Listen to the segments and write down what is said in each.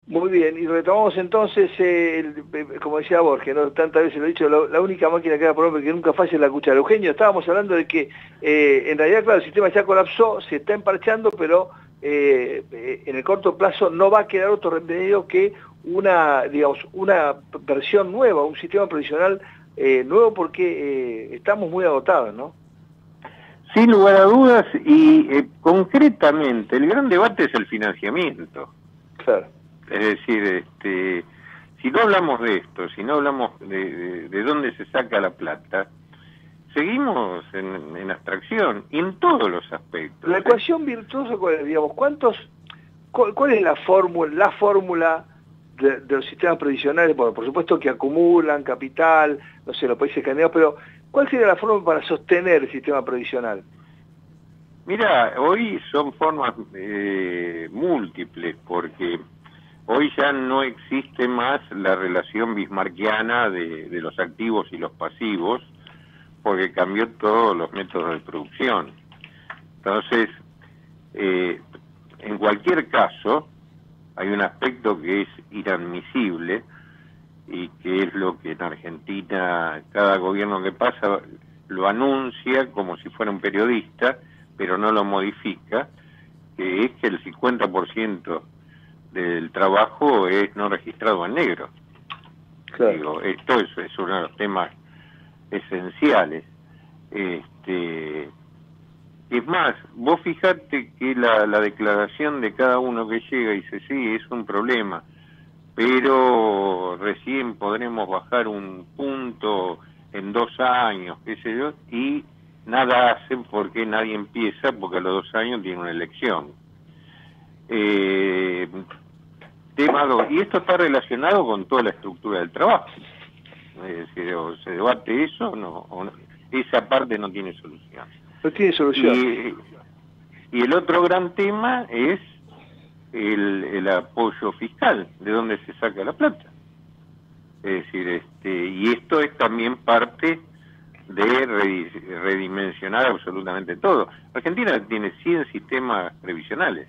Muy bien, y retomamos entonces, como decía Borges, ¿no? Tantas veces lo he dicho, la única máquina que da por hombre que nunca falla es la cuchara. Eugenio, estábamos hablando de que en realidad, claro, el sistema ya colapsó, se está emparchando, pero en el corto plazo no va a quedar otro remedio que digamos, una versión nueva, un sistema provisional nuevo, porque estamos muy agotados, ¿no? Sin lugar a dudas, y concretamente, el gran debate es el financiamiento. Claro. Es decir, si no hablamos de esto, si no hablamos de dónde se saca la plata, seguimos en abstracción, y en todos los aspectos. La ecuación virtuosa, digamos, ¿cuál es la fórmula de los sistemas previsionales? Bueno, por supuesto que acumulan capital, no sé, los países escandinavos, pero ¿cuál sería la fórmula para sostener el sistema previsional? Mira, hoy son formas múltiples, porque hoy ya no existe más la relación bismarckiana de los activos y los pasivos, porque cambió todos los métodos de producción. Entonces, en cualquier caso, hay un aspecto que es inadmisible y que es lo que en Argentina cada gobierno que pasa lo anuncia como si fuera un periodista, pero no lo modifica, que es que el 50% del trabajo es no registrado en negro. Claro. Digo, esto es uno de los temas esenciales. Es más, vos fijate que la declaración de cada uno que llega y dice, sí, es un problema, pero recién podremos bajar un punto en 2 años, qué sé yo, y nada hacen porque nadie empieza, porque a los 2 años tiene una elección. Tema 2, y esto está relacionado con toda la estructura del trabajo. Es decir, o se debate eso, o no, esa parte no tiene solución. No tiene solución. Y el otro gran tema es el apoyo fiscal, de dónde se saca la plata. Es decir, y esto es también parte de redimensionar absolutamente todo. Argentina tiene 100 sistemas previsionales,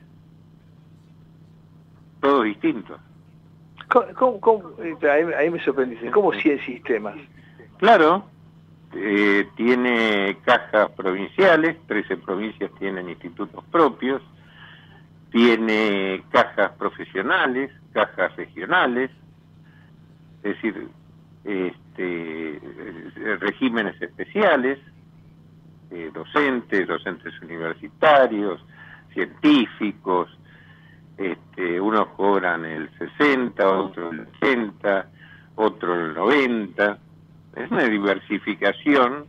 todos distintos. Ahí me sorprendiste, ¿cómo 100 sistemas? Claro, tiene cajas provinciales, 13 provincias tienen institutos propios, tiene cajas profesionales, cajas regionales, es decir, regímenes especiales, docentes universitarios, científicos, unos cobran el 60, otros el 80, otros el 90. Es una diversificación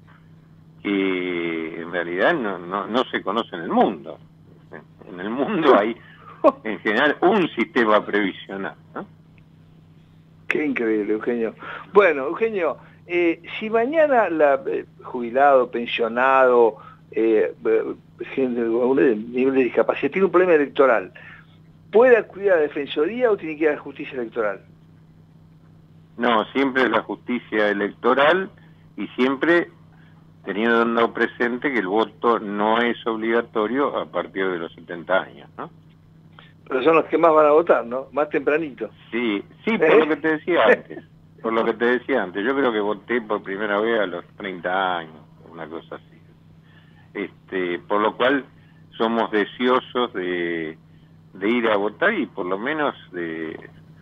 que en realidad no se conoce en el mundo. En el mundo hay, en general, un sistema previsional, ¿no? Qué increíble, Eugenio. Bueno, Eugenio, si mañana jubilado, pensionado, gente de nivel de discapacidad tiene un problema electoral, ¿puede acudir a la Defensoría o tiene que ir a la Justicia Electoral? No, siempre es la justicia electoral y siempre teniendo presente que el voto no es obligatorio a partir de los 70 años, ¿no? Pero son los que más van a votar, ¿no? Más tempranito. Sí, por lo que te decía antes. Por lo que te decía antes. Yo creo que voté por primera vez a los 30 años, una cosa así. Por lo cual somos deseosos de ir a votar y por lo menos de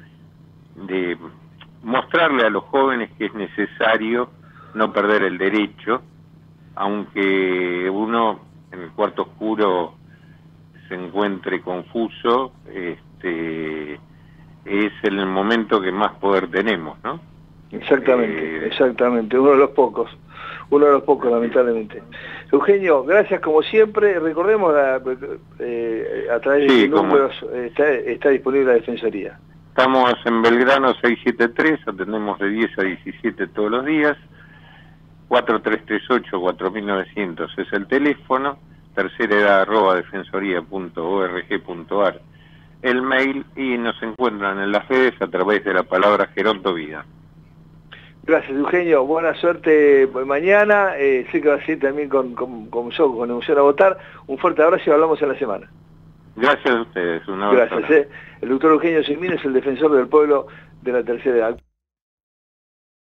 mostrarle a los jóvenes que es necesario no perder el derecho, aunque uno en el cuarto oscuro se encuentre confuso, es el momento que más poder tenemos, ¿no? Exactamente, uno de los pocos, lamentablemente. Eugenio, gracias como siempre, recordemos a través de números, está disponible la Defensoría. Estamos en Belgrano 673, atendemos de 10 a 17 todos los días, 4338-4900 es el teléfono, terceraedad@defensoría.org.ar el mail, y nos encuentran en las redes a través de la palabra Gerontovida. Gracias, Eugenio, buena suerte mañana, sé que va a ser también con emoción a votar, un fuerte abrazo y hablamos en la semana. Gracias a ustedes, un abrazo. Gracias. El doctor Eugenio Sigmín es el defensor del pueblo de la tercera edad.